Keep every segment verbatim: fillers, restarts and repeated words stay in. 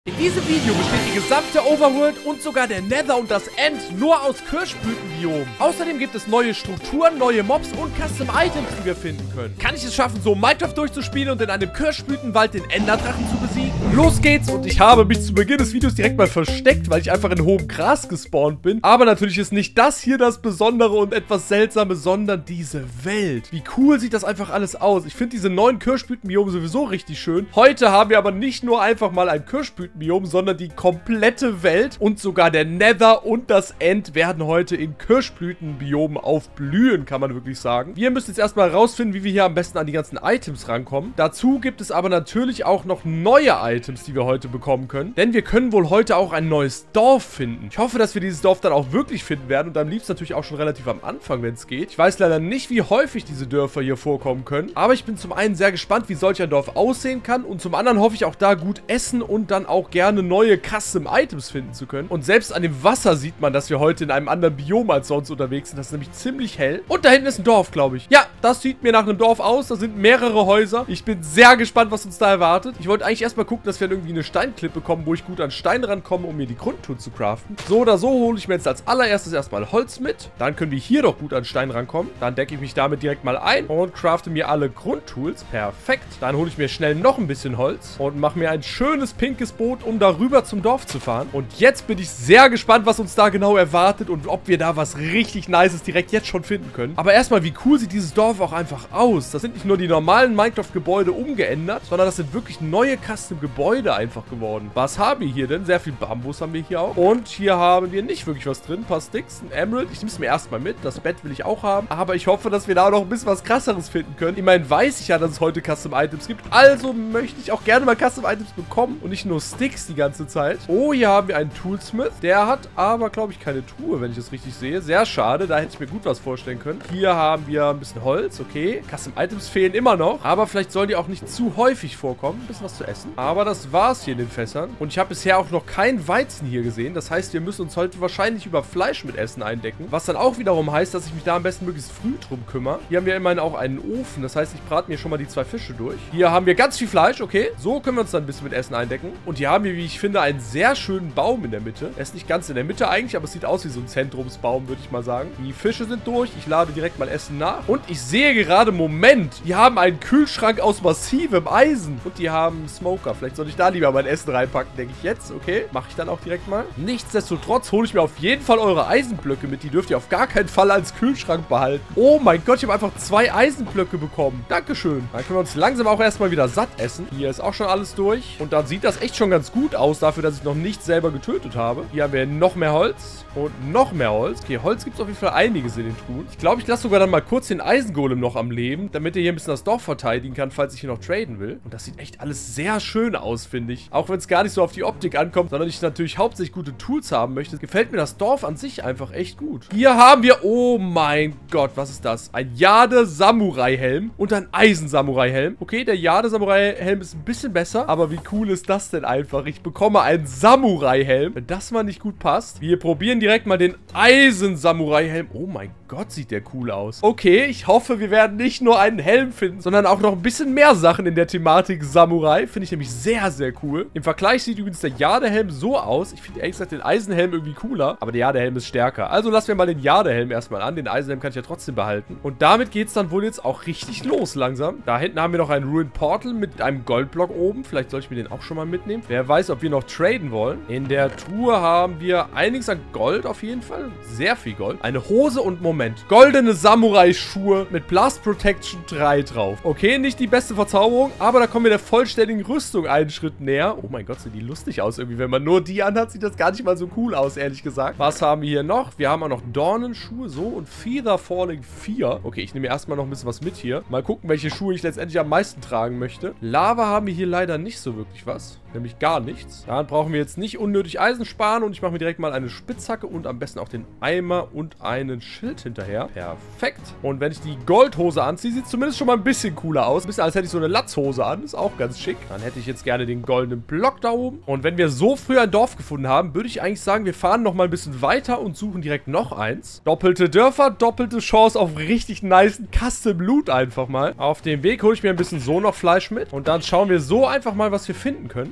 In diesem Video besteht die gesamte Overworld und sogar der Nether und das End nur aus Kirschblütenbiomen. Außerdem gibt es neue Strukturen, neue Mobs und Custom Items, die wir finden können. Kann ich es schaffen, so Minecraft durchzuspielen und in einem Kirschblütenwald den Enderdrachen zu besiegen? Los geht's, und ich habe mich zu Beginn des Videos direkt mal versteckt, weil ich einfach in hohem Gras gespawnt bin. Aber natürlich ist nicht das hier das Besondere und etwas Seltsame, sondern diese Welt. Wie cool sieht das einfach alles aus. Ich finde diese neuen Kirschblütenbiome sowieso richtig schön. Heute haben wir aber nicht nur einfach mal ein Kirschblüten Biom, sondern die komplette Welt und sogar der Nether und das End werden heute in Kirschblütenbiomen aufblühen, kann man wirklich sagen. Wir müssen jetzt erstmal rausfinden, wie wir hier am besten an die ganzen Items rankommen. Dazu gibt es aber natürlich auch noch neue Items, die wir heute bekommen können, denn wir können wohl heute auch ein neues Dorf finden. Ich hoffe, dass wir dieses Dorf dann auch wirklich finden werden und am liebsten natürlich auch schon relativ am Anfang, wenn es geht. Ich weiß leider nicht, wie häufig diese Dörfer hier vorkommen können, aber ich bin zum einen sehr gespannt, wie solch ein Dorf aussehen kann, und zum anderen hoffe ich auch da gut essen und dann auch gerne neue Custom Items finden zu können. Und selbst an dem Wasser sieht man, dass wir heute in einem anderen Biom als sonst unterwegs sind. Das ist nämlich ziemlich hell. Und da hinten ist ein Dorf, glaube ich. Ja, das sieht mir nach einem Dorf aus. Da sind mehrere Häuser. Ich bin sehr gespannt, was uns da erwartet. Ich wollte eigentlich erstmal gucken, dass wir irgendwie eine Steinklippe kommen, wo ich gut an Stein rankomme, um mir die Grundtour zu craften. So oder so hole ich mir jetzt als allererstes erstmal Holz mit. Dann können wir hier doch gut an Stein rankommen. Dann decke ich mich damit direkt mal ein und crafte mir alle Grundtools. Perfekt. Dann hole ich mir schnell noch ein bisschen Holz und mache mir ein schönes pinkes Boot, um darüber zum Dorf zu fahren. Und jetzt bin ich sehr gespannt, was uns da genau erwartet und ob wir da was richtig Nices direkt jetzt schon finden können. Aber erstmal, wie cool sieht dieses Dorf auch einfach aus. Das sind nicht nur die normalen Minecraft-Gebäude umgeändert, sondern das sind wirklich neue Custom-Gebäude einfach geworden. Was haben wir hier denn? Sehr viel Bambus haben wir hier auch. Und hier haben wir nicht wirklich was drin. Ein paar Sticks, ein Emerald. Ich nehme es mir erstmal mit. Das Bett will ich auch haben. Aber ich hoffe, dass wir da noch ein bisschen was Krasseres finden können. Immerhin weiß ich ja, dass es heute Custom-Items gibt. Also möchte ich auch gerne mal Custom-Items bekommen und nicht nur Sticks die ganze Zeit. Oh, hier haben wir einen Toolsmith. Der hat aber, glaube ich, keine Truhe, wenn ich das richtig sehe. Sehr schade. Da hätte ich mir gut was vorstellen können. Hier haben wir ein bisschen Holz. Okay. Custom-Items fehlen immer noch. Aber vielleicht sollen die auch nicht zu häufig vorkommen. Ein bisschen was zu essen. Aber das war's hier in den Fässern. Und ich habe bisher auch noch kein Weizen hier gesehen. Das heißt, wir müssen uns heute wahrscheinlich über Fleisch mit Essen eindecken. Was dann auch wiederum heißt, dass ich mich da am besten möglichst früh drum kümmere. Hier haben wir immerhin auch einen Ofen. Das heißt, ich brate mir schon mal die zwei Fische durch. Hier haben wir ganz viel Fleisch. Okay. So können wir uns dann ein bisschen mit Essen eindecken. Und hier haben wir, wie ich finde, einen sehr schönen Baum in der Mitte. Er ist nicht ganz in der Mitte eigentlich, aber es sieht aus wie so ein Zentrumsbaum, würde ich mal sagen. Die Fische sind durch. Ich lade direkt mal Essen nach. Und ich sehe gerade, Moment, die haben einen Kühlschrank aus massivem Eisen. Und die haben einen Smoker. Vielleicht sollte ich da lieber mein Essen reinpacken, denke ich jetzt. Okay, mache ich dann auch direkt mal. Nichtsdestotrotz hole ich mir auf jeden Fall eure Eisenblöcke mit. Die dürft ihr auf gar keinen Fall als Kühlschrank behalten. Oh mein Gott, ich habe einfach zwei Eisenblöcke bekommen. Dankeschön. Dann können wir uns langsam auch erstmal wieder satt essen. Hier ist auch schon alles durch. Und dann sieht das echt schon ganz gut aus, dafür, dass ich noch nicht selber getötet habe. Hier haben wir noch mehr Holz und noch mehr Holz. Okay, Holz gibt es auf jeden Fall einiges in den Truhen. Ich glaube, ich lasse sogar dann mal kurz den Eisengolem noch am Leben, damit er hier ein bisschen das Dorf verteidigen kann, falls ich hier noch traden will. Und das sieht echt alles sehr schön aus, finde ich. Auch wenn es gar nicht so auf die Optik ankommt, sondern ich natürlich hauptsächlich gute Tools haben möchte, gefällt mir das Dorf an sich einfach echt gut. Hier haben wir, oh mein Gott, was ist das? Ein Jade-Samurai-Helm und ein Eisen-Samurai-Helm. Okay, der Jade-Samurai-Helm ist ein bisschen besser, aber wie cool ist das denn einfach? Ich bekomme einen Samurai-Helm, wenn das mal nicht gut passt. Wir probieren direkt mal den Eisen-Samurai-Helm. Oh mein Gott, sieht der cool aus. Okay, ich hoffe, wir werden nicht nur einen Helm finden, sondern auch noch ein bisschen mehr Sachen in der Thematik Samurai. Finde ich nämlich sehr, sehr cool. Im Vergleich sieht übrigens der Jade-Helm so aus. Ich finde ehrlich gesagt den Eisenhelm irgendwie cooler, aber der Jade-Helm ist stärker. Also lassen wir mal den Jade-Helm erstmal an. Den Eisenhelm kann ich ja trotzdem behalten. Und damit geht es dann wohl jetzt auch richtig los langsam. Da hinten haben wir noch einen Ruined Portal mit einem Goldblock oben. Vielleicht soll ich mir den auch schon mal mitnehmen. Wer weiß, ob wir noch traden wollen. In der Truhe haben wir einiges an Gold auf jeden Fall. Sehr viel Gold. Eine Hose und Moment. Goldene Samurai-Schuhe mit Blast Protection drei drauf. Okay, nicht die beste Verzauberung, aber da kommen wir der vollständigen Rüstung einen Schritt näher. Oh mein Gott, sehen die lustig aus irgendwie. Wenn man nur die anhat, sieht das gar nicht mal so cool aus, ehrlich gesagt. Was haben wir hier noch? Wir haben auch noch Dornenschuhe, so, und Feather Falling vier. Okay, ich nehme erstmal noch ein bisschen was mit hier. Mal gucken, welche Schuhe ich letztendlich am meisten tragen möchte. Lava haben wir hier leider nicht so wirklich was. Nämlich gar nichts. Dann brauchen wir jetzt nicht unnötig Eisen sparen und ich mache mir direkt mal eine Spitzhacke und am besten auch den Eimer und einen Schild hinterher. Perfekt. Und wenn ich die Goldhose anziehe, sieht es zumindest schon mal ein bisschen cooler aus. Ein bisschen, als hätte ich so eine Latzhose an. Ist auch ganz schick. Dann hätte ich jetzt gerne den goldenen Block da oben. Und wenn wir so früh ein Dorf gefunden haben, würde ich eigentlich sagen, wir fahren noch mal ein bisschen weiter und suchen direkt noch eins. Doppelte Dörfer, doppelte Chance auf richtig nice Custom Loot einfach mal. Auf dem Weg hole ich mir ein bisschen so noch Fleisch mit. Und dann schauen wir so einfach mal, was wir finden können.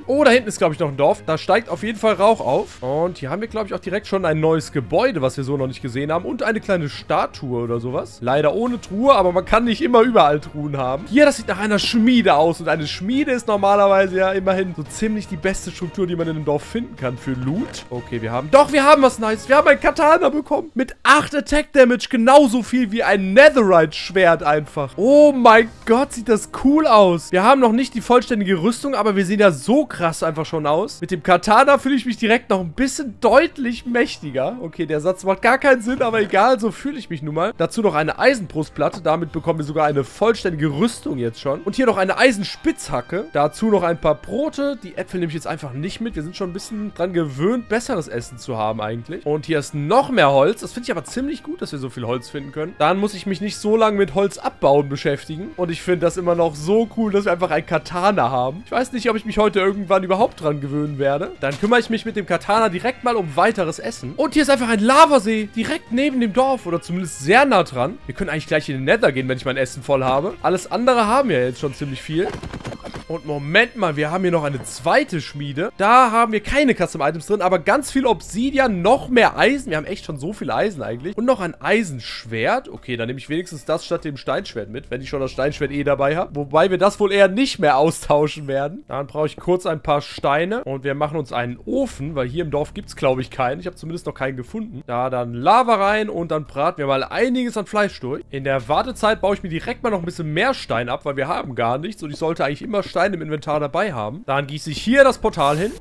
Oh, da hinten ist, glaube ich, noch ein Dorf. Da steigt auf jeden Fall Rauch auf. Und hier haben wir, glaube ich, auch direkt schon ein neues Gebäude, was wir so noch nicht gesehen haben. Und eine kleine Statue oder sowas. Leider ohne Truhe, aber man kann nicht immer überall Truhen haben. Hier, das sieht nach einer Schmiede aus. Und eine Schmiede ist normalerweise ja immerhin so ziemlich die beste Struktur, die man in einem Dorf finden kann für Loot. Okay, wir haben... Doch, wir haben was Nice. Wir haben ein Katana bekommen. Mit acht Attack Damage. Genauso viel wie ein Netherite-Schwert einfach. Oh mein Gott, sieht das cool aus. Wir haben noch nicht die vollständige Rüstung, aber wir sehen ja so krass einfach schon aus. Mit dem Katana fühle ich mich direkt noch ein bisschen deutlich mächtiger. Okay, der Satz macht gar keinen Sinn, aber egal, so fühle ich mich nun mal. Dazu noch eine Eisenbrustplatte. Damit bekommen wir sogar eine vollständige Rüstung jetzt schon. Und hier noch eine Eisenspitzhacke. Dazu noch ein paar Brote. Die Äpfel nehme ich jetzt einfach nicht mit. Wir sind schon ein bisschen dran gewöhnt, besseres Essen zu haben eigentlich. Und hier ist noch mehr Holz. Das finde ich aber ziemlich gut, dass wir so viel Holz finden können. Dann muss ich mich nicht so lange mit Holz abbauen beschäftigen. Und ich finde das immer noch so cool, dass wir einfach ein Katana haben. Ich weiß nicht, ob ich mich heute irgendwann überhaupt dran gewöhnen werde. Dann kümmere ich mich mit dem Katana direkt mal um weiteres Essen. Und hier ist einfach ein Lavasee. Direkt neben dem Dorf. Oder zumindest sehr nah dran. Wir können eigentlich gleich in den Nether gehen, wenn ich mein Essen voll habe. Alles andere haben wir jetzt schon ziemlich viel. Und Moment mal, wir haben hier noch eine zweite Schmiede. Da haben wir keine Custom-Items drin, aber ganz viel Obsidian, noch mehr Eisen. Wir haben echt schon so viel Eisen eigentlich. Und noch ein Eisenschwert. Okay, dann nehme ich wenigstens das statt dem Steinschwert mit, wenn ich schon das Steinschwert eh dabei habe. Wobei wir das wohl eher nicht mehr austauschen werden. Dann brauche ich kurz ein paar Steine. Und wir machen uns einen Ofen, weil hier im Dorf gibt es, glaube ich, keinen. Ich habe zumindest noch keinen gefunden. Da dann Lava rein und dann braten wir mal einiges an Fleisch durch. In der Wartezeit baue ich mir direkt mal noch ein bisschen mehr Stein ab, weil wir haben gar nichts. Und ich sollte eigentlich immer Stein im Inventar dabei haben. Dann gieße ich hier das Portal hin.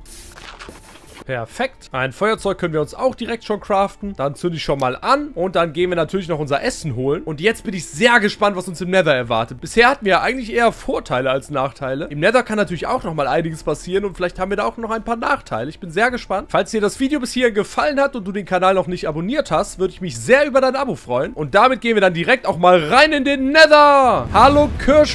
Perfekt. Ein Feuerzeug können wir uns auch direkt schon craften. Dann zünde ich schon mal an. Und dann gehen wir natürlich noch unser Essen holen. Und jetzt bin ich sehr gespannt, was uns im Nether erwartet. Bisher hatten wir ja eigentlich eher Vorteile als Nachteile. Im Nether kann natürlich auch noch mal einiges passieren. Und vielleicht haben wir da auch noch ein paar Nachteile. Ich bin sehr gespannt. Falls dir das Video bis hierhin gefallen hat und du den Kanal noch nicht abonniert hast, würde ich mich sehr über dein Abo freuen. Und damit gehen wir dann direkt auch mal rein in den Nether. Hallo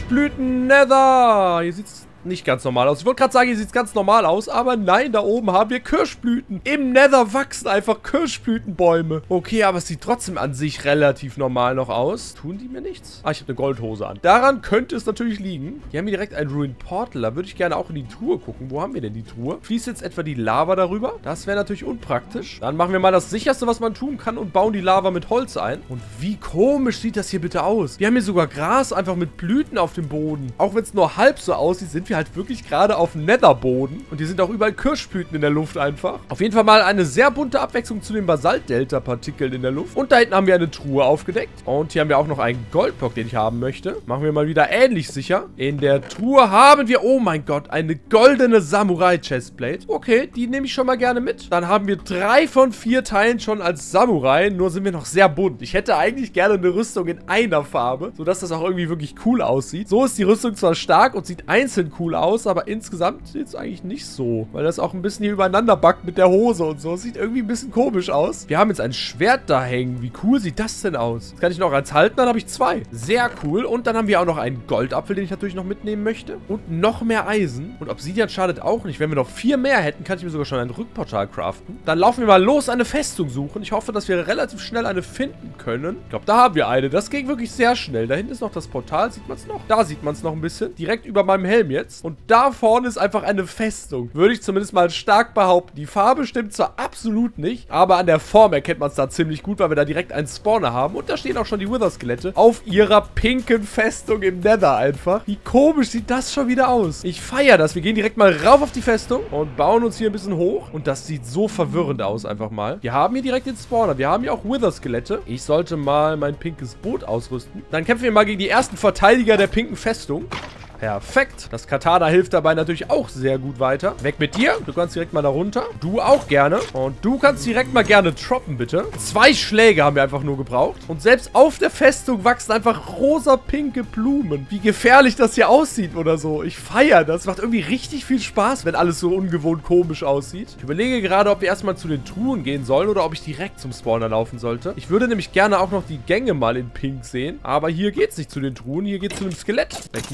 Kirschblüten-Nether. Hier sieht's nicht ganz normal aus. Ich wollte gerade sagen, hier sieht es ganz normal aus, aber nein, da oben haben wir Kirschblüten. Im Nether wachsen einfach Kirschblütenbäume. Okay, aber es sieht trotzdem an sich relativ normal noch aus. Tun die mir nichts? Ah, ich habe eine Goldhose an. Daran könnte es natürlich liegen. Hier haben wir direkt ein Ruined Portal. Da würde ich gerne auch in die Truhe gucken. Wo haben wir denn die Truhe? Fließt jetzt etwa die Lava darüber? Das wäre natürlich unpraktisch. Dann machen wir mal das Sicherste, was man tun kann und bauen die Lava mit Holz ein. Und wie komisch sieht das hier bitte aus? Wir haben hier sogar Gras einfach mit Blüten auf dem Boden. Auch wenn es nur halb so aussieht, sind wir halt wirklich gerade auf Netherboden. Und hier sind auch überall Kirschblüten in der Luft einfach. Auf jeden Fall mal eine sehr bunte Abwechslung zu den Basalt-Delta-Partikeln in der Luft. Und da hinten haben wir eine Truhe aufgedeckt. Und hier haben wir auch noch einen Goldblock, den ich haben möchte. Machen wir mal wieder ähnlich sicher. In der Truhe haben wir, oh mein Gott, eine goldene Samurai-Chestplate. Okay, die nehme ich schon mal gerne mit. Dann haben wir drei von vier Teilen schon als Samurai. Nur sind wir noch sehr bunt. Ich hätte eigentlich gerne eine Rüstung in einer Farbe, sodass das auch irgendwie wirklich cool aussieht. So ist die Rüstung zwar stark und sieht einzeln cool aus, aber insgesamt sieht es eigentlich nicht so. Weil das auch ein bisschen hier übereinander backt mit der Hose und so. Sieht irgendwie ein bisschen komisch aus. Wir haben jetzt ein Schwert da hängen. Wie cool sieht das denn aus? Das kann ich noch eins halten, dann habe ich zwei. Sehr cool. Und dann haben wir auch noch einen Goldapfel, den ich natürlich noch mitnehmen möchte. Und noch mehr Eisen. Und Obsidian schadet auch nicht. Wenn wir noch vier mehr hätten, kann ich mir sogar schon ein Rückportal craften. Dann laufen wir mal los, eine Festung suchen. Ich hoffe, dass wir relativ schnell eine finden können. Ich glaube, da haben wir eine. Das ging wirklich sehr schnell. Da hinten ist noch das Portal. Sieht man es noch? Da sieht man es noch ein bisschen. Direkt über meinem Helm jetzt. Und da vorne ist einfach eine Festung. Würde ich zumindest mal stark behaupten. Die Farbe stimmt zwar absolut nicht, aber an der Form erkennt man es da ziemlich gut, weil wir da direkt einen Spawner haben. Und da stehen auch schon die Wither-Skelette auf ihrer pinken Festung im Nether einfach. Wie komisch sieht das schon wieder aus? Ich feiere das. Wir gehen direkt mal rauf auf die Festung und bauen uns hier ein bisschen hoch. Und das sieht so verwirrend aus einfach mal. Wir haben hier direkt den Spawner. Wir haben hier auch Wither-Skelette. Ich sollte mal mein pinkes Boot ausrüsten. Dann kämpfen wir mal gegen die ersten Verteidiger der pinken Festung. Perfekt. Das Katana hilft dabei natürlich auch sehr gut weiter. Weg mit dir. Du kannst direkt mal da runter. Du auch gerne. Und du kannst direkt mal gerne droppen, bitte. Zwei Schläge haben wir einfach nur gebraucht. Und selbst auf der Festung wachsen einfach rosa-pinke Blumen. Wie gefährlich das hier aussieht oder so. Ich feiere das. Macht irgendwie richtig viel Spaß, wenn alles so ungewohnt komisch aussieht. Ich überlege gerade, ob wir erstmal zu den Truhen gehen sollen oder ob ich direkt zum Spawner laufen sollte. Ich würde nämlich gerne auch noch die Gänge mal in Pink sehen. Aber hier geht es nicht zu den Truhen. Hier geht es zu einem Skelett. Weg mit dir. Hier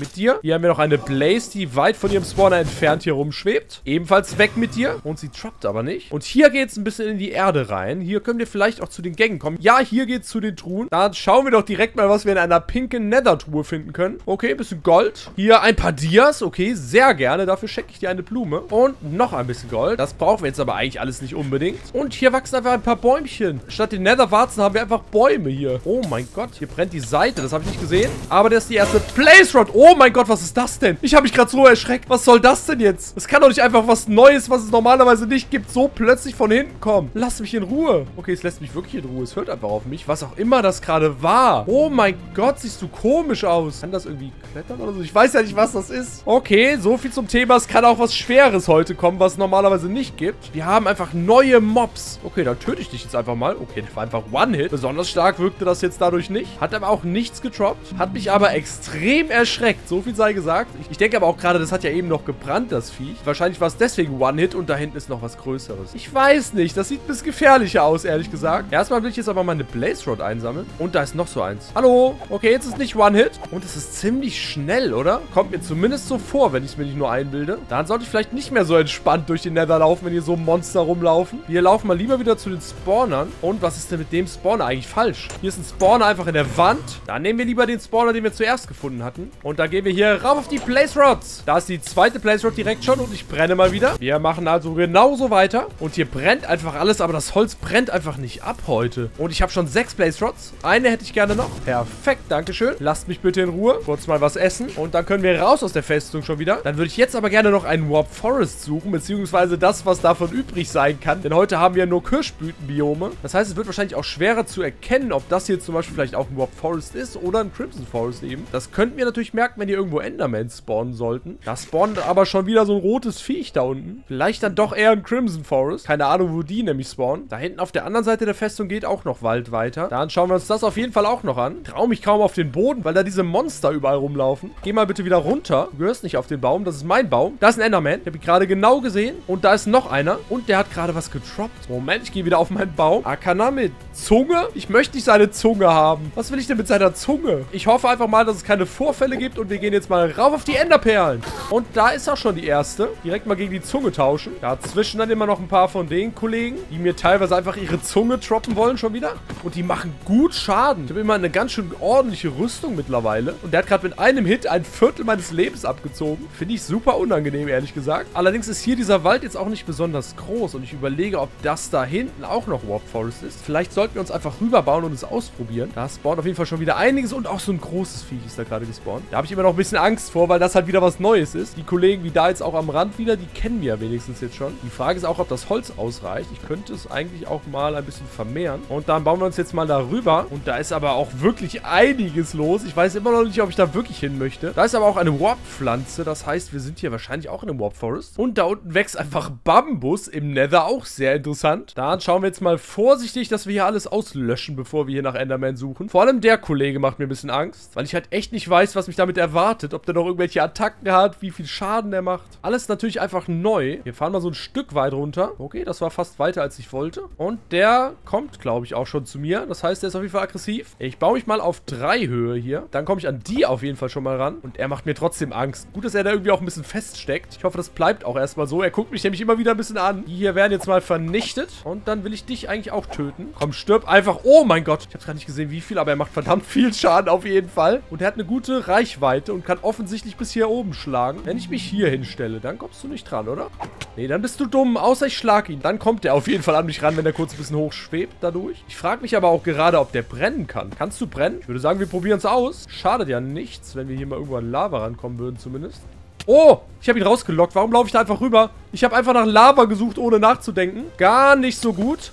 Hier haben wir noch eine Blaze, die weit von ihrem Spawner entfernt hier rumschwebt. Ebenfalls weg mit dir. Und sie droppt aber nicht. Und hier geht es ein bisschen in die Erde rein. Hier können wir vielleicht auch zu den Gängen kommen. Ja, hier geht es zu den Truhen. Dann schauen wir doch direkt mal, was wir in einer pinken Nether-Truhe finden können. Okay, ein bisschen Gold. Hier ein paar Dias. Okay, sehr gerne. Dafür schenke ich dir eine Blume. Und noch ein bisschen Gold. Das brauchen wir jetzt aber eigentlich alles nicht unbedingt. Und hier wachsen einfach ein paar Bäumchen. Statt den Nether-Warzen haben wir einfach Bäume hier. Oh mein Gott, hier brennt die Seite. Das habe ich nicht gesehen. Aber das ist die erste Blaze Rod. Oh mein Gott, was ist das denn? Ich habe mich gerade so erschreckt. Was soll das denn jetzt? Es kann doch nicht einfach was Neues, was es normalerweise nicht gibt, so plötzlich von hinten kommen. Lass mich in Ruhe. Okay, es lässt mich wirklich in Ruhe. Es hört einfach auf mich. Was auch immer das gerade war. Oh mein Gott, siehst du komisch aus. Kann das irgendwie klettern oder so? Ich weiß ja nicht, was das ist. Okay, so viel zum Thema. Es kann auch was Schweres heute kommen, was es normalerweise nicht gibt. Wir haben einfach neue Mobs. Okay, dann töte ich dich jetzt einfach mal. Okay, das war einfach One-Hit. Besonders stark wirkte das jetzt dadurch nicht. Hat aber auch nichts getroppt. Hat mich aber extrem erschreckt. So viel sei gesagt. Ich, ich denke aber auch gerade, das hat ja eben noch gebrannt, das Viech. Wahrscheinlich war es deswegen One-Hit und da hinten ist noch was Größeres. Ich weiß nicht. Das sieht ein bisschen gefährlicher aus, ehrlich gesagt. Erstmal will ich jetzt aber meine Blaze Rod einsammeln. Und da ist noch so eins. Hallo? Okay, jetzt ist nicht One-Hit. Und es ist ziemlich schnell, oder? Kommt mir zumindest so vor, wenn ich es mir nicht nur einbilde. Dann sollte ich vielleicht nicht mehr so entspannt durch den Nether laufen, wenn hier so Monster rumlaufen. Wir laufen mal lieber wieder zu den Spawnern. Und was ist denn mit dem Spawner eigentlich falsch? Hier ist ein Spawner einfach in der Wand. Dann nehmen wir lieber den Spawner, den wir zuerst gefunden hatten. Und dann gehen wir hier rauf auf die Blaze Rods. Da ist die zweite Blaze Rod direkt schon und ich brenne mal wieder. Wir machen also genauso weiter. Und hier brennt einfach alles, aber das Holz brennt einfach nicht ab heute. Und ich habe schon sechs Blaze Rods. Eine hätte ich gerne noch. Perfekt, dankeschön. Lasst mich bitte in Ruhe. Kurz mal was essen. Und dann können wir raus aus der Festung schon wieder. Dann würde ich jetzt aber gerne noch einen Warp Forest suchen, beziehungsweise das, was davon übrig sein kann. Denn heute haben wir nur Kirschblütenbiome. Das heißt, es wird wahrscheinlich auch schwerer zu erkennen, ob das hier zum Beispiel vielleicht auch ein Warp Forest ist oder ein Crimson Forest eben. Das könnten wir natürlich merken, wenn hier irgendwo Endermans spawnen sollten. Da spawnt aber schon wieder so ein rotes Viech da unten. Vielleicht dann doch eher ein Crimson Forest. Keine Ahnung, wo die nämlich spawnen. Da hinten auf der anderen Seite der Festung geht auch noch Wald weiter. Dann schauen wir uns das auf jeden Fall auch noch an. Trau mich kaum auf den Boden, weil da diese Monster überall rumlaufen. Geh mal bitte wieder runter. Du gehörst nicht auf den Baum. Das ist mein Baum. Da ist ein Enderman. Ich habe ihn gerade genau gesehen. Und da ist noch einer. Und der hat gerade was getroppt. Moment, ich gehe wieder auf meinen Baum. Akana mit Zunge? Ich möchte nicht seine Zunge haben. Was will ich denn mit seiner Zunge? Ich hoffe einfach mal, dass es keine Vorfälle gibt. Und wir gehen jetzt mal rauf auf die Enderperlen. Und da ist auch schon die erste. Direkt mal gegen die Zunge tauschen. Dazwischen dann immer noch ein paar von den Kollegen, die mir teilweise einfach ihre Zunge droppen wollen schon wieder. Und die machen gut Schaden. Ich habe immer eine ganz schön ordentliche Rüstung mittlerweile. Und der hat gerade mit einem Hit ein Viertel meines Lebens abgezogen. Finde ich super unangenehm, ehrlich gesagt. Allerdings ist hier dieser Wald jetzt auch nicht besonders groß. Und ich überlege, ob das da hinten auch noch Warp Forest ist. Vielleicht sollten wir uns einfach rüberbauen und es ausprobieren. Da spawnt auf jeden Fall schon wieder einiges. Und auch so ein großes Viech ist da gerade gespawnt. Da habe ich immer noch ein bisschen Angst vor, weil das halt wieder was Neues ist. Die Kollegen, wie da jetzt auch am Rand wieder, die kennen wir ja wenigstens jetzt schon. Die Frage ist auch, ob das Holz ausreicht. Ich könnte es eigentlich auch mal ein bisschen vermehren. Und dann bauen wir uns jetzt mal da rüber. Und da ist aber auch wirklich einiges los. Ich weiß immer noch nicht, ob ich da wirklich hin möchte. Da ist aber auch eine Warp-Pflanze. Das heißt, wir sind hier wahrscheinlich auch in einem Warp Forest. Und da unten wächst einfach Bambus im Nether. Auch sehr interessant. Dann schauen wir jetzt mal vorsichtig, dass wir hier alles auslöschen, bevor wir hier nach Enderman suchen. Vor allem der Kollege macht mir ein bisschen Angst. Weil ich halt echt nicht weiß, was mich damit erwartet. Ob der noch irgendwelche Attacken hat, wie viel Schaden der macht. Alles natürlich einfach neu. Wir fahren mal so ein Stück weit runter. Okay, das war fast weiter, als ich wollte. Und der kommt, glaube ich, auch schon zu mir. Das heißt, der ist auf jeden Fall aggressiv. Ich baue mich mal auf drei Höhe hier. Dann komme ich an die auf jeden Fall schon mal ran. Und er macht mir trotzdem Angst. Gut, dass er da irgendwie auch ein bisschen feststeckt. Ich hoffe, das bleibt auch erstmal so. Er guckt mich nämlich immer wieder ein bisschen an. Die hier werden jetzt mal vernichtet. Und dann will ich dich eigentlich auch töten. Komm, stirb einfach. Oh mein Gott. Ich habe gar nicht gesehen, wie viel, aber er macht verdammt viel Schaden auf jeden Fall. Und er hat eine gute Reichweite und kann offensichtlich bis hier oben schlagen. Wenn ich mich hier hinstelle, dann kommst du nicht dran, oder? Nee, dann bist du dumm. Außer ich schlag ihn. Dann kommt er auf jeden Fall an mich ran, wenn er kurz ein bisschen hoch schwebt dadurch. Ich frage mich aber auch gerade, ob der brennen kann. Kannst du brennen? Ich würde sagen, wir probieren es aus. Schadet ja nichts, wenn wir hier mal irgendwo an Lava rankommen würden zumindest. Oh, ich habe ihn rausgelockt. Warum laufe ich da einfach rüber? Ich habe einfach nach Lava gesucht, ohne nachzudenken. Gar nicht so gut.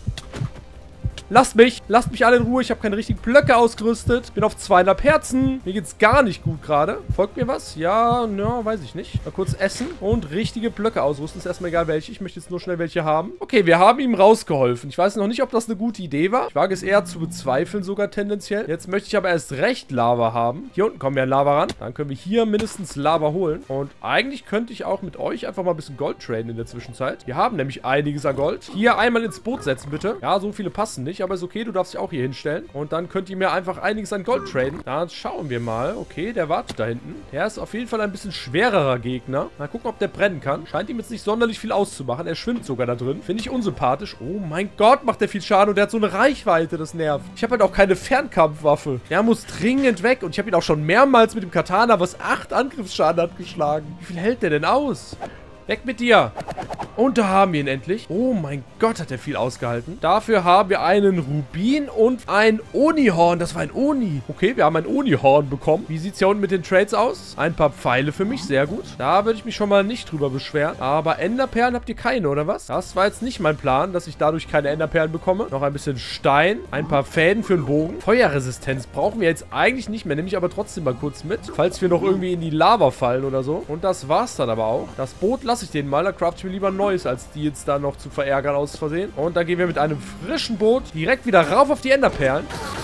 Lasst mich, lasst mich alle in Ruhe. Ich habe keine richtigen Blöcke ausgerüstet. Bin auf zweieinhalb Herzen. Mir geht's gar nicht gut gerade. Folgt mir was? Ja, na, weiß ich nicht. Mal kurz essen und richtige Blöcke ausrüsten. Ist erstmal egal welche. Ich möchte jetzt nur schnell welche haben. Okay, wir haben ihm rausgeholfen. Ich weiß noch nicht, ob das eine gute Idee war. Ich wage es eher zu bezweifeln, sogar tendenziell. Jetzt möchte ich aber erst recht Lava haben. Hier unten kommen wir an Lava ran. Dann können wir hier mindestens Lava holen. Und eigentlich könnte ich auch mit euch einfach mal ein bisschen Gold traden in der Zwischenzeit. Wir haben nämlich einiges an Gold. Hier einmal ins Boot setzen, bitte. Ja, so viele passen nicht. nicht, aber ist okay. Du darfst dich auch hier hinstellen. Und dann könnt ihr mir einfach einiges an Gold traden. Dann schauen wir mal. Okay, der wartet da hinten. Der ist auf jeden Fall ein bisschen schwererer Gegner. Mal gucken, ob der brennen kann. Scheint ihm jetzt nicht sonderlich viel auszumachen. Er schwimmt sogar da drin. Finde ich unsympathisch. Oh mein Gott, macht der viel Schaden. Und der hat so eine Reichweite. Das nervt. Ich habe halt auch keine Fernkampfwaffe. Der muss dringend weg. Und ich habe ihn auch schon mehrmals mit dem Katana, was acht Angriffsschaden hat, geschlagen. Wie viel hält der denn aus? Weg mit dir. Und da haben wir ihn endlich. Oh mein Gott, hat er viel ausgehalten. Dafür haben wir einen Rubin und ein Oni-Horn. Das war ein Oni. Okay, wir haben ein Oni-Horn bekommen. Wie sieht es hier unten mit den Trades aus? Ein paar Pfeile für mich, sehr gut. Da würde ich mich schon mal nicht drüber beschweren. Aber Enderperlen habt ihr keine, oder was? Das war jetzt nicht mein Plan, dass ich dadurch keine Enderperlen bekomme. Noch ein bisschen Stein. Ein paar Fäden für den Bogen. Feuerresistenz brauchen wir jetzt eigentlich nicht mehr. Nehme ich aber trotzdem mal kurz mit. Falls wir noch irgendwie in die Lava fallen oder so. Und das war's dann aber auch. Das Boot lasse ich den mal. Da craft ich mir lieber ein neues, als die jetzt da noch zu verärgern aus Versehen. Und dann gehen wir mit einem frischen Boot direkt wieder rauf auf die Enderperlen.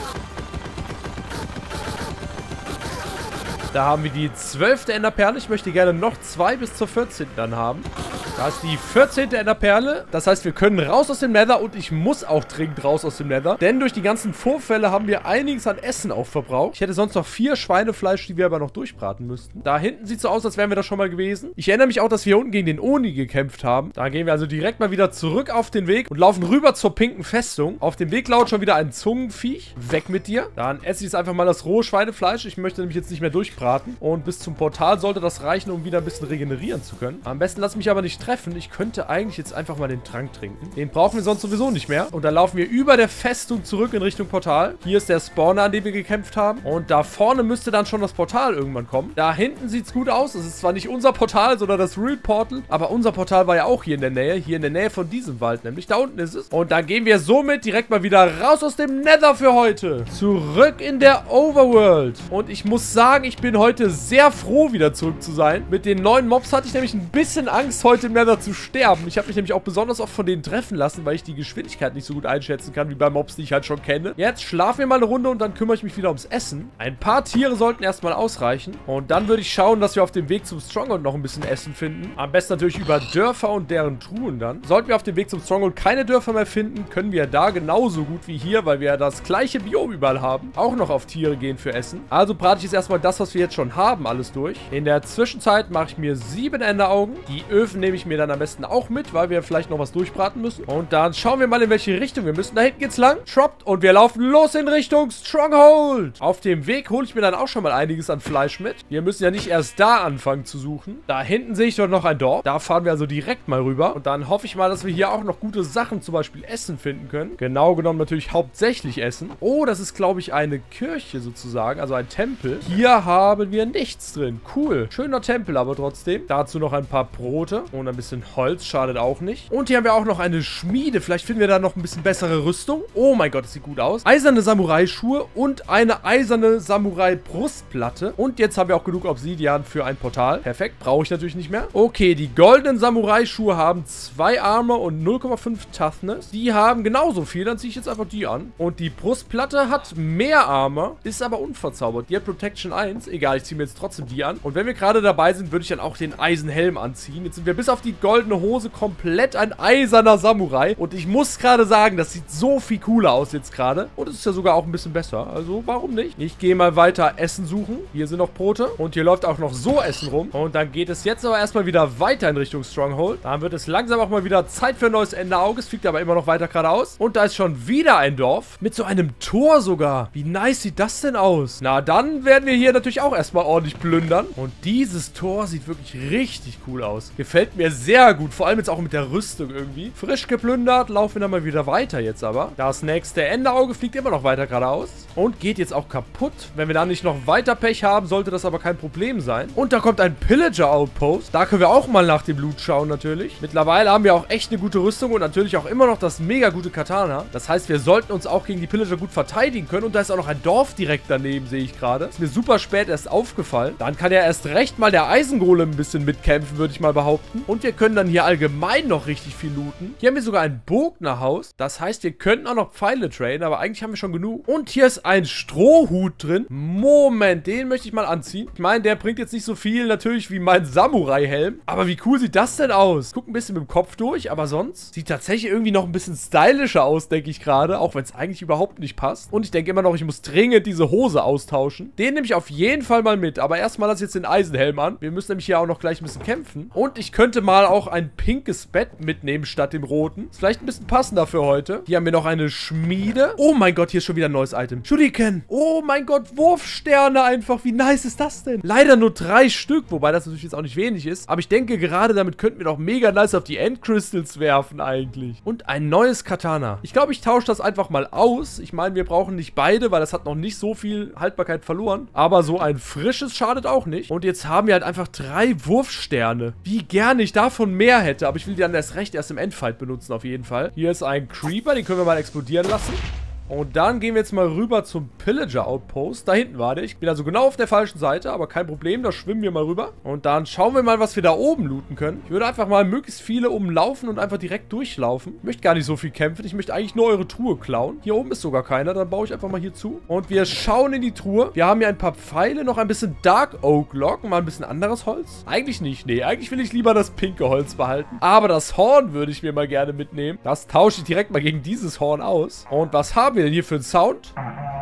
Da haben wir die zwölfte Enderperle. Ich möchte gerne noch zwei bis zur vierzehnten dann haben. Da ist die vierzehnte Enderperle. Das heißt, wir können raus aus dem Nether und ich muss auch dringend raus aus dem Nether. Denn durch die ganzen Vorfälle haben wir einiges an Essen auch verbraucht. Ich hätte sonst noch vier Schweinefleisch, die wir aber noch durchbraten müssten. Da hinten sieht es so aus, als wären wir da schon mal gewesen. Ich erinnere mich auch, dass wir hier unten gegen den Oni gekämpft haben. Da gehen wir also direkt mal wieder zurück auf den Weg und laufen rüber zur pinken Festung. Auf dem Weg lauert schon wieder ein Zungenviech. Weg mit dir. Dann esse ich jetzt einfach mal das rohe Schweinefleisch. Ich möchte nämlich jetzt nicht mehr durchbraten. Und bis zum Portal sollte das reichen, um wieder ein bisschen regenerieren zu können. Am besten lass mich aber nicht treffen. Ich könnte eigentlich jetzt einfach mal den Trank trinken. Den brauchen wir sonst sowieso nicht mehr. Und dann laufen wir über der Festung zurück in Richtung Portal. Hier ist der Spawner, an dem wir gekämpft haben. Und da vorne müsste dann schon das Portal irgendwann kommen. Da hinten sieht es gut aus. Es ist zwar nicht unser Portal, sondern das Real Portal. Aber unser Portal war ja auch hier in der Nähe. Hier in der Nähe von diesem Wald nämlich. Da unten ist es. Und dann gehen wir somit direkt mal wieder raus aus dem Nether für heute. Zurück in der Overworld. Und ich muss sagen, ich bin heute sehr froh, wieder zurück zu sein. Mit den neuen Mobs hatte ich nämlich ein bisschen Angst, heute im Nether zu sterben. Ich habe mich nämlich auch besonders oft von denen treffen lassen, weil ich die Geschwindigkeit nicht so gut einschätzen kann, wie bei Mobs, die ich halt schon kenne. Jetzt schlafen wir mal eine Runde und dann kümmere ich mich wieder ums Essen. Ein paar Tiere sollten erstmal ausreichen. Und dann würde ich schauen, dass wir auf dem Weg zum Stronghold noch ein bisschen Essen finden. Am besten natürlich über Dörfer und deren Truhen dann. Sollten wir auf dem Weg zum Stronghold keine Dörfer mehr finden, können wir da genauso gut wie hier, weil wir ja das gleiche Biom überall haben, auch noch auf Tiere gehen für Essen. Also brate ich jetzt erstmal das, was wir jetzt schon haben, alles durch. In der Zwischenzeit mache ich mir sieben Enderaugen. Die Öfen nehme ich mir dann am besten auch mit, weil wir vielleicht noch was durchbraten müssen. Und dann schauen wir mal, in welche Richtung wir müssen. Da hinten geht's lang. Droppt und wir laufen los in Richtung Stronghold. Auf dem Weg hole ich mir dann auch schon mal einiges an Fleisch mit. Wir müssen ja nicht erst da anfangen zu suchen. Da hinten sehe ich dort noch ein Dorf. Da fahren wir also direkt mal rüber. Und dann hoffe ich mal, dass wir hier auch noch gute Sachen, zum Beispiel Essen, finden können. Genau genommen natürlich hauptsächlich Essen. Oh, das ist, glaube ich, eine Kirche sozusagen. Also ein Tempel. Hier haben wir nichts drin. Cool. Schöner Tempel aber trotzdem. Dazu noch ein paar Brote und ein bisschen Holz. Schadet auch nicht. Und hier haben wir auch noch eine Schmiede. Vielleicht finden wir da noch ein bisschen bessere Rüstung. Oh mein Gott, das sieht gut aus. Eiserne Samurai-Schuhe und eine eiserne Samurai-Brustplatte. Und jetzt haben wir auch genug Obsidian für ein Portal. Perfekt. Brauche ich natürlich nicht mehr. Okay, die goldenen Samurai-Schuhe haben zwei Arme und null Komma fünf Toughness. Die haben genauso viel. Dann ziehe ich jetzt einfach die an. Und die Brustplatte hat mehr Arme, ist aber unverzaubert. Die hat Protection eins. Egal, ich ziehe mir jetzt trotzdem die an. Und wenn wir gerade dabei sind, würde ich dann auch den Eisenhelm anziehen. Jetzt sind wir bis auf die goldene Hose komplett ein eiserner Samurai. Und ich muss gerade sagen, das sieht so viel cooler aus jetzt gerade. Und es ist ja sogar auch ein bisschen besser. Also warum nicht? Ich gehe mal weiter Essen suchen. Hier sind noch Brote. Und hier läuft auch noch so Essen rum. Und dann geht es jetzt aber erstmal wieder weiter in Richtung Stronghold. Dann wird es langsam auch mal wieder Zeit für ein neues Enderauge. Es fliegt aber immer noch weiter geradeaus. Und da ist schon wieder ein Dorf. Mit so einem Tor sogar. Wie nice sieht das denn aus? Na, dann werden wir hier natürlich auch erstmal ordentlich plündern. Und dieses Tor sieht wirklich richtig cool aus. Gefällt mir sehr gut. Vor allem jetzt auch mit der Rüstung irgendwie. Frisch geplündert. Laufen wir dann mal wieder weiter jetzt aber. Das nächste Enderauge fliegt immer noch weiter geradeaus. Und geht jetzt auch kaputt. Wenn wir da nicht noch weiter Pech haben, sollte das aber kein Problem sein. Und da kommt ein Pillager-Outpost. Da können wir auch mal nach dem Loot schauen natürlich. Mittlerweile haben wir auch echt eine gute Rüstung und natürlich auch immer noch das mega gute Katana. Das heißt, wir sollten uns auch gegen die Pillager gut verteidigen können. Und da ist auch noch ein Dorf direkt daneben, sehe ich gerade. Ist mir super spät erst aufgefallen. Dann kann ja erst recht mal der Eisengolem ein bisschen mitkämpfen, würde ich mal behaupten. Und Und wir können dann hier allgemein noch richtig viel looten. Hier haben wir sogar ein Bognerhaus. Das heißt, wir könnten auch noch Pfeile traden, aber eigentlich haben wir schon genug. Und hier ist ein Strohhut drin. Moment, den möchte ich mal anziehen. Ich meine, der bringt jetzt nicht so viel natürlich wie mein Samurai-Helm. Aber wie cool sieht das denn aus? Guck ein bisschen mit dem Kopf durch, aber sonst sieht tatsächlich irgendwie noch ein bisschen stylischer aus, denke ich gerade. Auch wenn es eigentlich überhaupt nicht passt. Und ich denke immer noch, ich muss dringend diese Hose austauschen. Den nehme ich auf jeden Fall mal mit. Aber erstmal lasse ich jetzt den Eisenhelm an. Wir müssen nämlich hier auch noch gleich ein bisschen kämpfen. Und ich könnte mal auch ein pinkes Bett mitnehmen statt dem roten. Ist vielleicht ein bisschen passender für heute. Hier haben wir noch eine Schmiede. Oh mein Gott, hier ist schon wieder ein neues Item. Shuriken. Oh mein Gott, Wurfsterne einfach. Wie nice ist das denn? Leider nur drei Stück, wobei das natürlich jetzt auch nicht wenig ist. Aber ich denke, gerade damit könnten wir doch mega nice auf die Endcrystals werfen eigentlich. Und ein neues Katana. Ich glaube, ich tausche das einfach mal aus. Ich meine, wir brauchen nicht beide, weil das hat noch nicht so viel Haltbarkeit verloren. Aber so ein frisches schadet auch nicht. Und jetzt haben wir halt einfach drei Wurfsterne. Wie gerne ich davon mehr hätte. Aber ich will die dann erst recht erst im Endfight benutzen auf jeden Fall. Hier ist ein Creeper, den können wir mal explodieren lassen. Und dann gehen wir jetzt mal rüber zum Pillager Outpost. Da hinten war der. Ich bin also genau auf der falschen Seite, aber kein Problem. Da schwimmen wir mal rüber. Und dann schauen wir mal, was wir da oben looten können. Ich würde einfach mal möglichst viele umlaufen und einfach direkt durchlaufen. Ich möchte gar nicht so viel kämpfen. Ich möchte eigentlich nur eure Truhe klauen. Hier oben ist sogar keiner. Dann baue ich einfach mal hier zu. Und wir schauen in die Truhe. Wir haben hier ein paar Pfeile, noch ein bisschen Dark Oak Log. Mal ein bisschen anderes Holz. Eigentlich nicht. Nee, eigentlich will ich lieber das pinke Holz behalten. Aber das Horn würde ich mir mal gerne mitnehmen. Das tausche ich direkt mal gegen dieses Horn aus. Und was haben wir denn hier für einen Sound?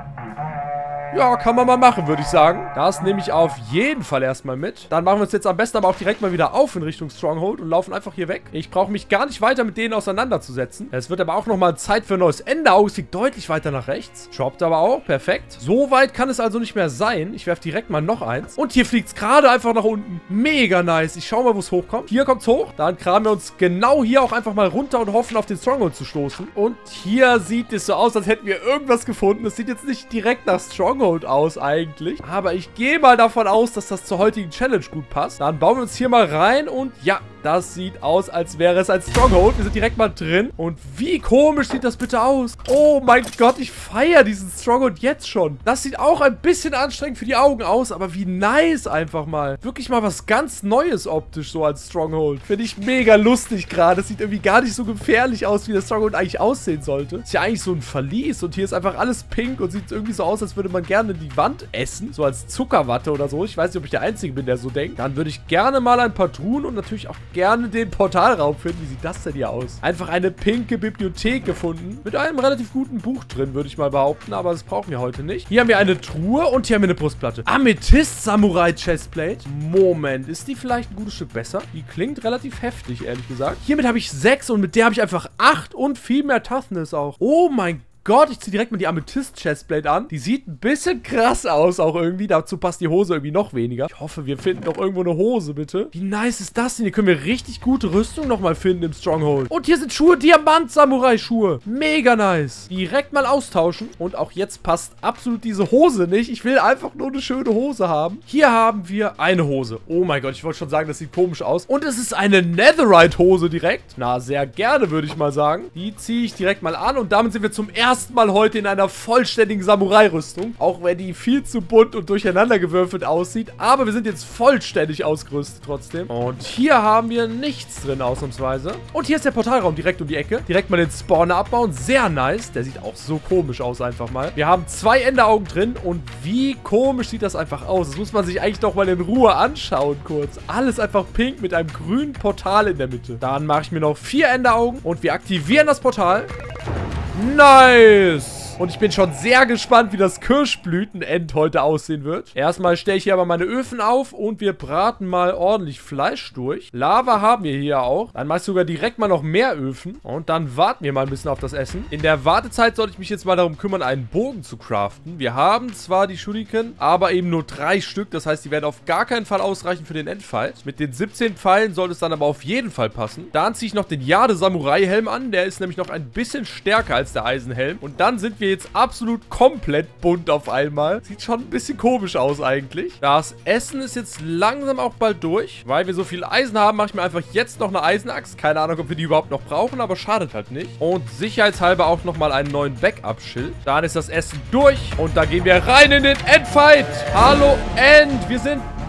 Ja, kann man mal machen, würde ich sagen. Das nehme ich auf jeden Fall erstmal mit. Dann machen wir uns jetzt am besten aber auch direkt mal wieder auf in Richtung Stronghold und laufen einfach hier weg. Ich brauche mich gar nicht weiter mit denen auseinanderzusetzen. Es wird aber auch nochmal Zeit für ein neues Ende. Es liegt deutlich weiter nach rechts. Droppt aber auch. Perfekt. So weit kann es also nicht mehr sein. Ich werfe direkt mal noch eins. Und hier fliegt es gerade einfach nach unten. Mega nice. Ich schaue mal, wo es hochkommt. Hier kommt es hoch. Dann kramen wir uns genau hier auch einfach mal runter und hoffen, auf den Stronghold zu stoßen. Und hier sieht es so aus, als hätten wir irgendwas gefunden. Es sieht jetzt nicht direkt nach Stronghold aus eigentlich. Aber ich gehe mal davon aus, dass das zur heutigen Challenge gut passt. Dann bauen wir uns hier mal rein und ja, das sieht aus, als wäre es ein Stronghold. Wir sind direkt mal drin. Und wie komisch sieht das bitte aus? Oh mein Gott, ich feiere diesen Stronghold jetzt schon. Das sieht auch ein bisschen anstrengend für die Augen aus, aber wie nice einfach mal. Wirklich mal was ganz Neues optisch so als Stronghold. Finde ich mega lustig gerade. Das sieht irgendwie gar nicht so gefährlich aus, wie der Stronghold eigentlich aussehen sollte. Ist ja eigentlich so ein Verlies und hier ist einfach alles pink und sieht irgendwie so aus, als würde man gerne die Wand essen. So als Zuckerwatte oder so. Ich weiß nicht, ob ich der Einzige bin, der so denkt. Dann würde ich gerne mal ein paar Truhen und natürlich auch gerne den Portalraum finden. Wie sieht das denn hier aus? Einfach eine pinke Bibliothek gefunden. Mit einem relativ guten Buch drin, würde ich mal behaupten. Aber das brauchen wir heute nicht. Hier haben wir eine Truhe und hier haben wir eine Brustplatte. Amethyst Samurai Chestplate. Moment, ist die vielleicht ein gutes Stück besser? Die klingt relativ heftig, ehrlich gesagt. Hiermit habe ich sechs und mit der habe ich einfach acht und viel mehr Toughness auch. Oh mein Gott. Gott, ich ziehe direkt mal die Amethyst-Chestplate an. Die sieht ein bisschen krass aus auch irgendwie. Dazu passt die Hose irgendwie noch weniger. Ich hoffe, wir finden noch irgendwo eine Hose, bitte. Wie nice ist das denn? Hier können wir richtig gute Rüstung nochmal finden im Stronghold. Und hier sind Schuhe, Diamant-Samurai-Schuhe. Mega nice. Direkt mal austauschen. Und auch jetzt passt absolut diese Hose nicht. Ich will einfach nur eine schöne Hose haben. Hier haben wir eine Hose. Oh mein Gott, ich wollte schon sagen, das sieht komisch aus. Und es ist eine Netherite-Hose direkt. Na, sehr gerne, würde ich mal sagen. Die ziehe ich direkt mal an. Und damit sind wir zum ersten Mal heute in einer vollständigen Samurai-Rüstung. Auch wenn die viel zu bunt und durcheinandergewürfelt aussieht. Aber wir sind jetzt vollständig ausgerüstet trotzdem. Und hier haben wir nichts drin ausnahmsweise. Und hier ist der Portalraum direkt um die Ecke. Direkt mal den Spawner abbauen. Sehr nice. Der sieht auch so komisch aus einfach mal. Wir haben zwei Enderaugen drin. Und wie komisch sieht das einfach aus. Das muss man sich eigentlich doch mal in Ruhe anschauen kurz. Alles einfach pink mit einem grünen Portal in der Mitte. Dann mache ich mir noch vier Enderaugen. Und wir aktivieren das Portal. Nice! Und ich bin schon sehr gespannt, wie das Kirschblütenend heute aussehen wird. Erstmal stelle ich hier aber meine Öfen auf und wir braten mal ordentlich Fleisch durch. Lava haben wir hier auch. Dann mache ich sogar direkt mal noch mehr Öfen. Und dann warten wir mal ein bisschen auf das Essen. In der Wartezeit sollte ich mich jetzt mal darum kümmern, einen Bogen zu craften. Wir haben zwar die Shuriken, aber eben nur drei Stück. Das heißt, die werden auf gar keinen Fall ausreichen für den Endfight. Mit den siebzehn Pfeilen sollte es dann aber auf jeden Fall passen. Dann ziehe ich noch den Jade-Samurai-Helm an. Der ist nämlich noch ein bisschen stärker als der Eisenhelm. Und dann sind wir jetzt absolut komplett bunt auf einmal. Sieht schon ein bisschen komisch aus eigentlich. Das Essen ist jetzt langsam auch bald durch. Weil wir so viel Eisen haben, mache ich mir einfach jetzt noch eine Eisenaxt. Keine Ahnung, ob wir die überhaupt noch brauchen, aber schadet halt nicht. Und sicherheitshalber auch nochmal einen neuen Backup-Schild. Dann ist das Essen durch. Und da gehen wir rein in den Endfight. Hallo End. Wir sind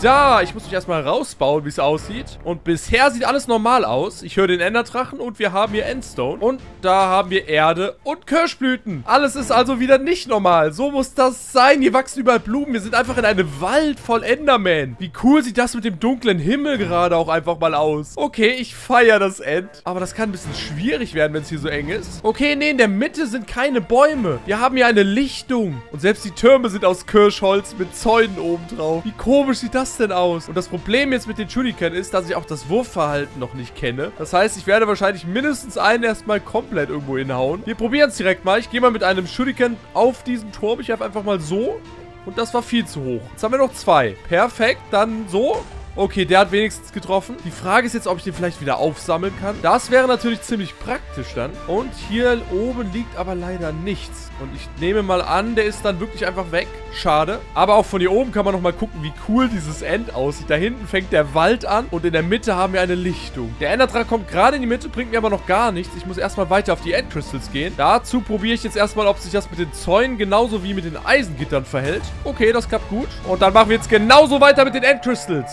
da. Ich muss mich erstmal rausbauen, wie es aussieht. Und bisher sieht alles normal aus. Ich höre den Enderdrachen und wir haben hier Endstone. Und da haben wir Erde und Kirschblüten. Alles ist also wieder nicht normal. So muss das sein. Hier wachsen überall Blumen. Wir sind einfach in einem Wald voll Enderman. Wie cool sieht das mit dem dunklen Himmel gerade auch einfach mal aus. Okay, ich feiere das End. Aber das kann ein bisschen schwierig werden, wenn es hier so eng ist. Okay, nee, in der Mitte sind keine Bäume. Wir haben hier eine Lichtung. Und selbst die Türme sind aus Kirschholz mit Zäunen oben drauf. Wie komisch sieht das denn aus? Und das Problem jetzt mit den Shuriken ist, dass ich auch das Wurfverhalten noch nicht kenne. Das heißt, ich werde wahrscheinlich mindestens einen erstmal komplett irgendwo hinhauen. Wir probieren es direkt mal. Ich gehe mal mit einem Shuriken auf diesen Turm. Ich werfe einfach mal so. Und das war viel zu hoch. Jetzt haben wir noch zwei. Perfekt. Dann so. Okay, der hat wenigstens getroffen. Die Frage ist jetzt, ob ich den vielleicht wieder aufsammeln kann. Das wäre natürlich ziemlich praktisch dann. Und hier oben liegt aber leider nichts. Und ich nehme mal an, der ist dann wirklich einfach weg. Schade. Aber auch von hier oben kann man nochmal gucken, wie cool dieses End aussieht. Da hinten fängt der Wald an und in der Mitte haben wir eine Lichtung. Der Enderdrache kommt gerade in die Mitte, bringt mir aber noch gar nichts. Ich muss erstmal weiter auf die Endcrystals gehen. Dazu probiere ich jetzt erstmal, ob sich das mit den Zäunen genauso wie mit den Eisengittern verhält. Okay, das klappt gut. Und dann machen wir jetzt genauso weiter mit den Endcrystals.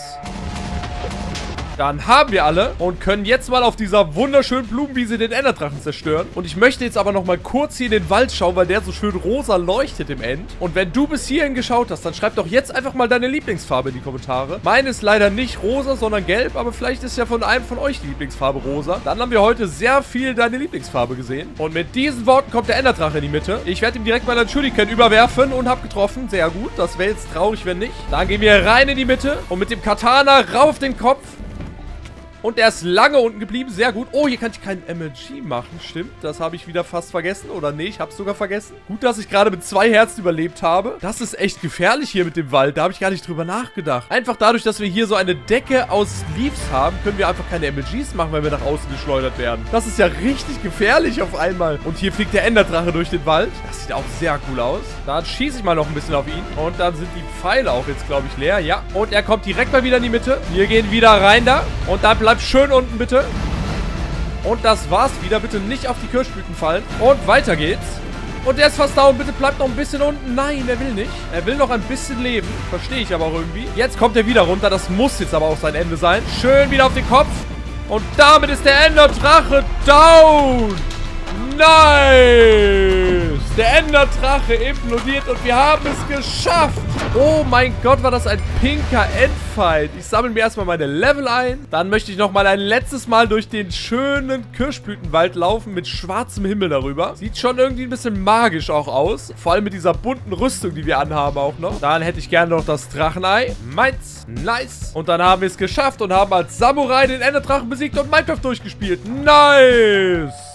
Dann haben wir alle und können jetzt mal auf dieser wunderschönen Blumenwiese den Enderdrachen zerstören. Und ich möchte jetzt aber noch mal kurz hier in den Wald schauen, weil der so schön rosa leuchtet im End. Und wenn du bis hierhin geschaut hast, dann schreib doch jetzt einfach mal deine Lieblingsfarbe in die Kommentare. Meine ist leider nicht rosa, sondern gelb, aber vielleicht ist ja von einem von euch die Lieblingsfarbe rosa. Dann haben wir heute sehr viel deine Lieblingsfarbe gesehen. Und mit diesen Worten kommt der Enderdrache in die Mitte. Ich werde ihm direkt mal einen Shuriken überwerfen und habe getroffen. Sehr gut, das wäre jetzt traurig, wenn nicht. Dann gehen wir rein in die Mitte und mit dem Katana rauf den Kopf. Und er ist lange unten geblieben. Sehr gut. Oh, hier kann ich keinen M L G machen. Stimmt, das habe ich wieder fast vergessen. Oder nee, ich habe es sogar vergessen. Gut, dass ich gerade mit zwei Herzen überlebt habe. Das ist echt gefährlich hier mit dem Wald. Da habe ich gar nicht drüber nachgedacht. Einfach dadurch, dass wir hier so eine Decke aus Leaves haben, können wir einfach keine M L Gs machen, wenn wir nach außen geschleudert werden. Das ist ja richtig gefährlich auf einmal. Und hier fliegt der Enderdrache durch den Wald. Das sieht auch sehr cool aus. Dann schieße ich mal noch ein bisschen auf ihn. Und dann sind die Pfeile auch jetzt, glaube ich, leer. Ja. Und er kommt direkt mal wieder in die Mitte. Wir gehen wieder rein da. Und dann bleibt Bleib schön unten, bitte. Und das war's wieder. Bitte nicht auf die Kirschblüten fallen. Und weiter geht's. Und der ist fast down. Bitte bleibt noch ein bisschen unten. Nein, er will nicht. Er will noch ein bisschen leben. Verstehe ich aber auch irgendwie. Jetzt kommt er wieder runter. Das muss jetzt aber auch sein Ende sein. Schön wieder auf den Kopf. Und damit ist der Enderdrache down. Nice. Der Enderdrache implodiert und wir haben es geschafft. Oh mein Gott, war das ein pinker Endfight. Ich sammle mir erstmal meine Level ein. Dann möchte ich nochmal ein letztes Mal durch den schönen Kirschblütenwald laufen mit schwarzem Himmel darüber. Sieht schon irgendwie ein bisschen magisch auch aus. Vor allem mit dieser bunten Rüstung, die wir anhaben auch noch. Dann hätte ich gerne noch das Drachenei. Meins. Nice. Und dann haben wir es geschafft und haben als Samurai den Enderdrachen besiegt und Minecraft durchgespielt. Nice.